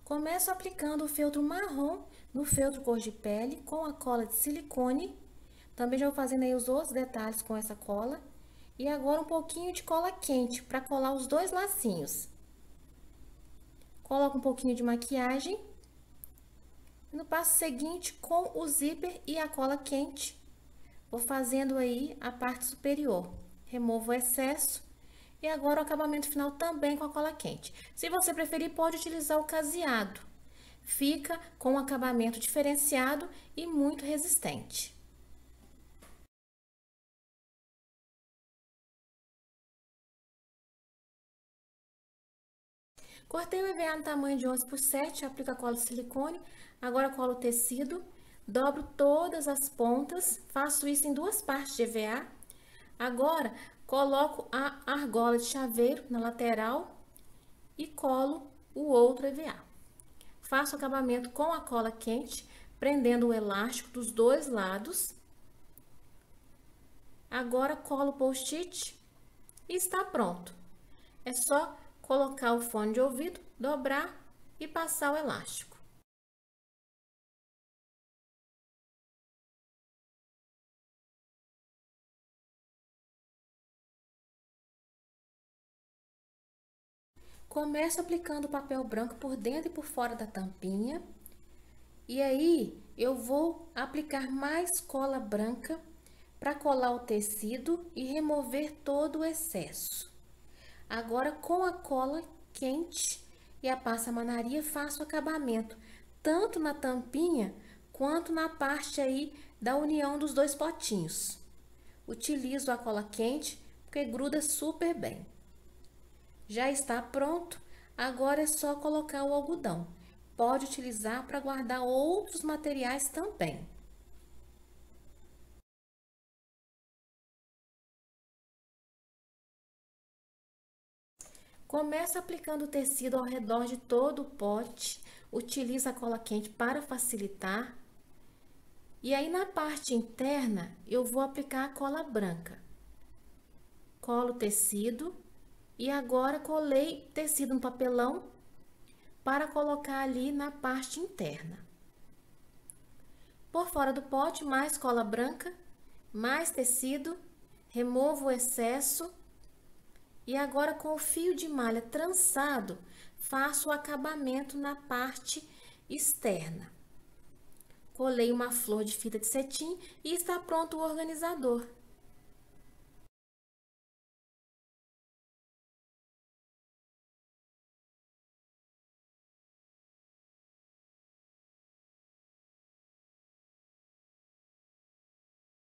Começo aplicando o feltro marrom no feltro cor de pele com a cola de silicone. Também já vou fazendo aí os outros detalhes com essa cola. E agora um pouquinho de cola quente para colar os dois lacinhos. Coloco um pouquinho de maquiagem. No passo seguinte, com o zíper e a cola quente, vou fazendo aí a parte superior. Removo o excesso. E agora o acabamento final também com a cola quente. Se você preferir, pode utilizar o caseado. Fica com um acabamento diferenciado e muito resistente. Cortei o EVA no tamanho de 11 por 7, aplico a cola de silicone, agora colo o tecido, dobro todas as pontas, faço isso em duas partes de EVA. Agora, coloco a argola de chaveiro na lateral e colo o outro EVA. Faço o acabamento com a cola quente, prendendo o elástico dos dois lados. Agora, colo o post-it e está pronto. É só colocar o fone de ouvido, dobrar e passar o elástico. Começo aplicando o papel branco por dentro e por fora da tampinha. E aí, eu vou aplicar mais cola branca para colar o tecido e remover todo o excesso. Agora, com a cola quente e a passa-manaria, faço o acabamento, tanto na tampinha quanto na parte aí da união dos dois potinhos. Utilizo a cola quente porque gruda super bem. Já está pronto, agora é só colocar o algodão. Pode utilizar para guardar outros materiais também. Começa aplicando o tecido ao redor de todo o pote, utiliza a cola quente para facilitar. E aí na parte interna eu vou aplicar a cola branca. Colo o tecido e agora colei tecido no papelão para colocar ali na parte interna. Por fora do pote, mais cola branca, mais tecido, removo o excesso. E agora, com o fio de malha trançado, faço o acabamento na parte externa. Colei uma flor de fita de cetim e está pronto o organizador.